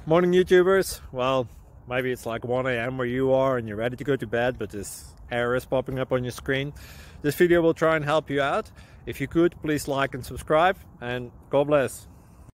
Morning YouTubers. Well, maybe it's like 1 a.m. where you are and you're ready to go to bed, but this error is popping up on your screen. This video will try and help you out. If you could, please like and subscribe, and God bless.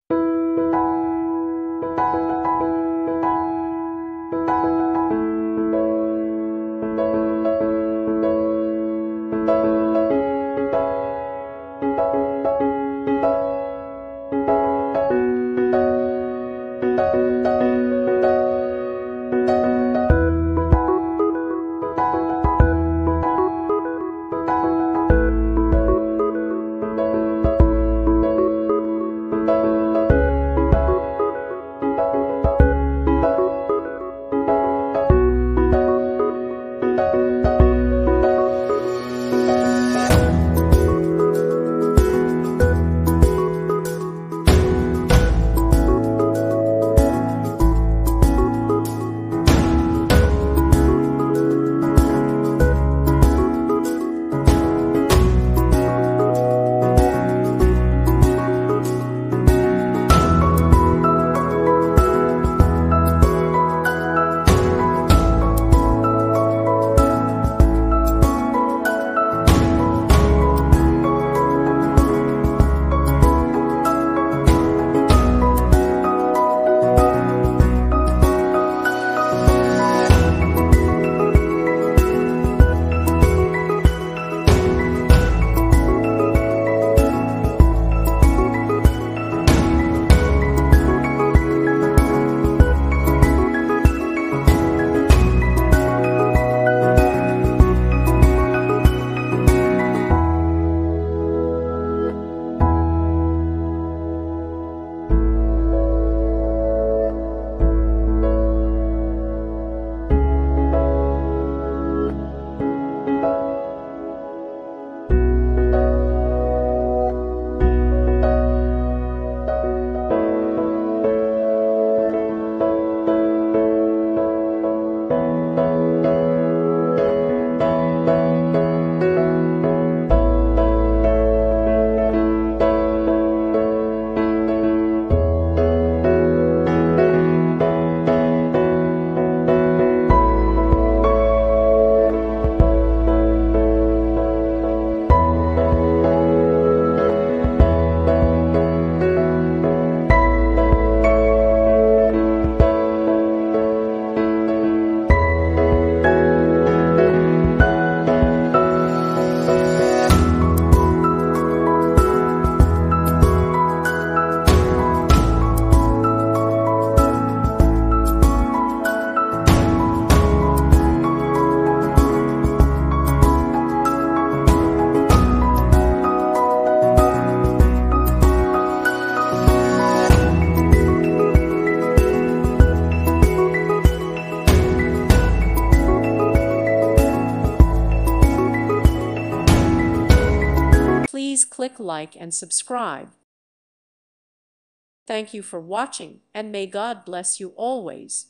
Please click like and subscribe. Thank you for watching, and may God bless you always.